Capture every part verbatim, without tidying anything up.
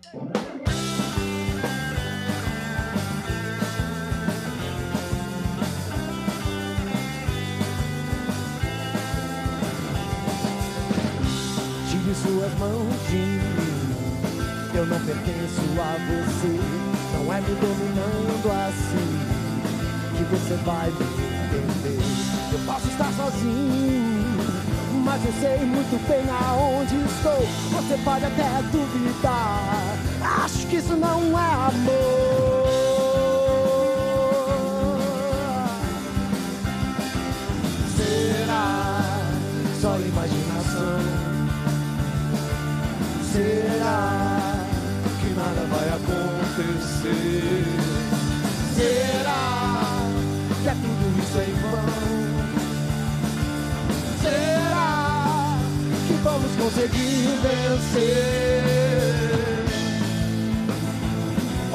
Tire suas mãos de mim, eu não pertenço a você. Não é me dominando assim que você vai me entender. Eu posso estar sozinho, mas eu sei muito bem aonde estou. Você pode até duvidar, acho que isso não é amor. Será só imaginação? Será que nada vai acontecer? Será que é tudo isso em vão? Será que vamos conseguir vencer? Oh,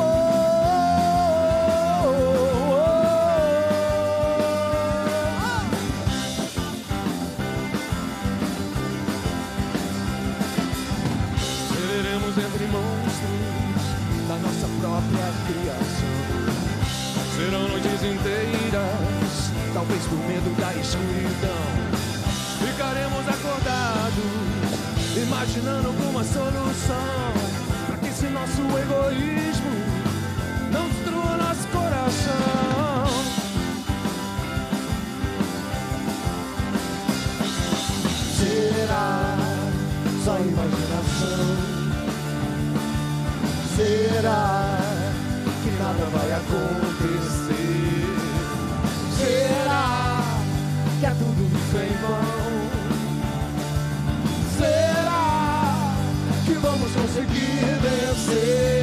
oh, oh, oh. Seremos entre monstros da nossa própria criação. Serão noites inteiras, talvez por medo da escuridão. Ficaremos acordados, imaginando alguma solução, para que esse nosso egoísmo não destrua nosso coração. Será só imaginação? Será que nada vai acontecer? Será que é tudo isso em vão? Será que vamos conseguir vencer?